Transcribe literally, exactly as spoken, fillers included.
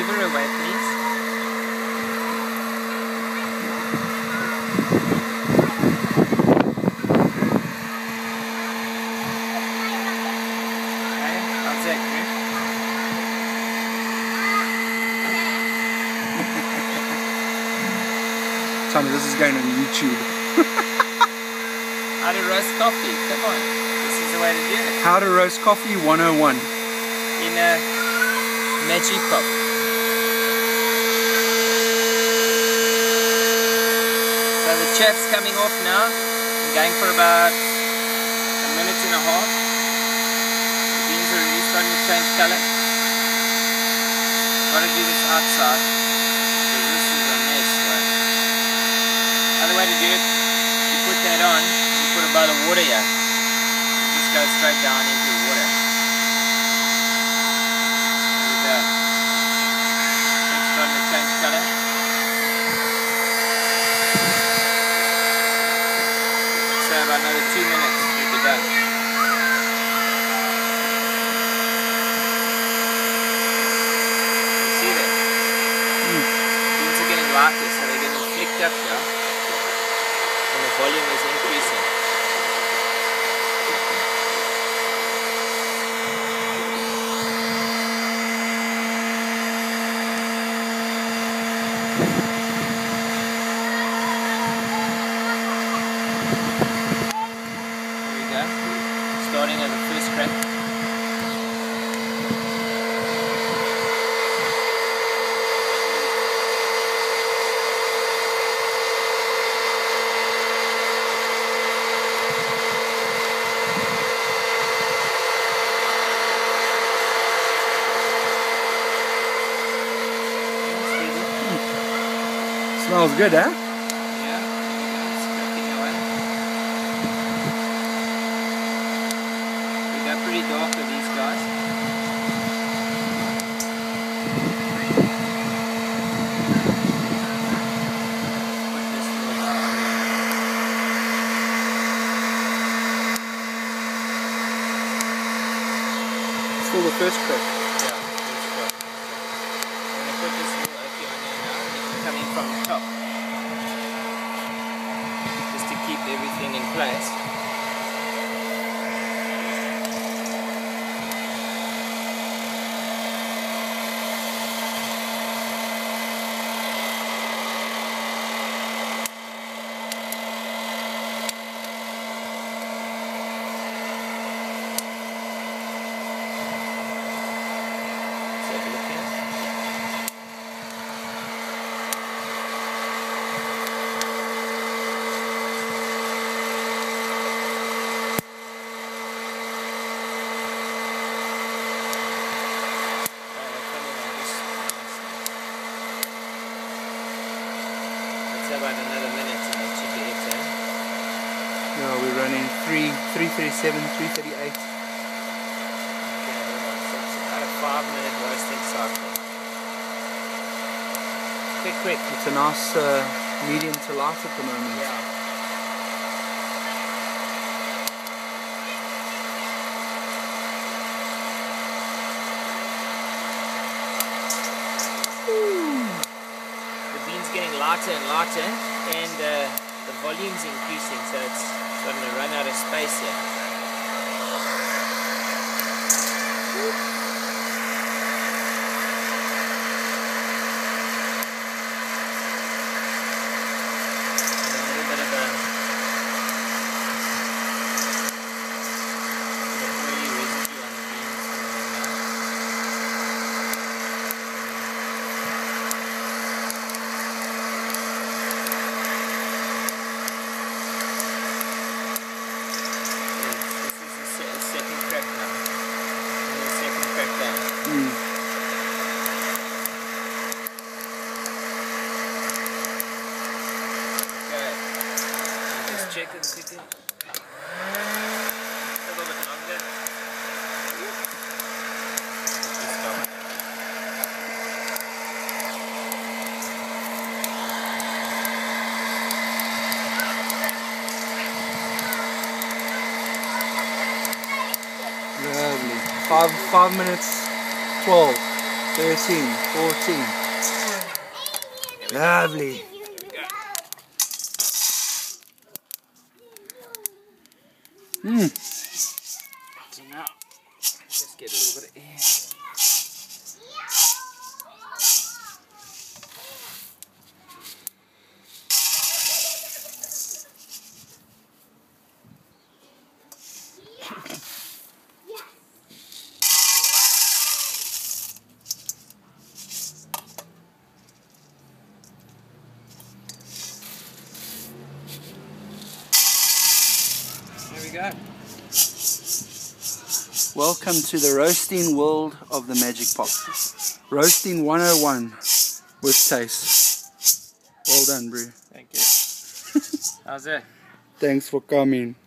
Give her away, please. Okay, how's that, Griff? Tommy, this is going on YouTube. How to roast coffee, come on. This is the way to do it. How to roast coffee one oh one. In a magic cup. So the chaff's coming off now. I'm going for about a minute and a half. The beans are already starting to change colour. Gotta do this outside because this is a mess, right? Other way to do it, you put that on, you put a bowl of water here. You just go straight down into the water. There we go. It's starting to change colour. So about another two minutes, you'll be done. You see that? Mm. Beans are getting lighter, so they're getting flicked up now. And the volume is increasing. There we go. Starting at the first crack. Smells good, huh? Yeah, it's cracking away. They got pretty dark with these guys. Put this little guy on there. Still the first crack. Yeah, first crack. I'm going to put this little oakie on there now. It's coming from the top. Just to keep everything in place. Let's have a look here. It's about another minute and it should be it, eh? Yeah, we're running three, three thirty-seven, three thirty-eight. Okay, so it's about a five minute roasting cycle. Quick, quick. It's a nice uh, medium to light at the moment. Yeah. The bean's getting lighter and lighter, and uh, the volume's increasing, so it's starting to run out of space here. And a little bit of a, bit of oily residue on the beans coming in now. Second crack now. And the second crack down. Mm. Okay. Just check it quickly. A little bit longer. Just stop. Lovely. Five, five minutes, twelve. thirteen, fourteen. Lovely. Mm. So now, just get a little bit of air. There we go. Welcome to the roasting world of the Magic Pot. Roasting one oh one with taste. Well done, bro. Thank you. How's it? Thanks for coming.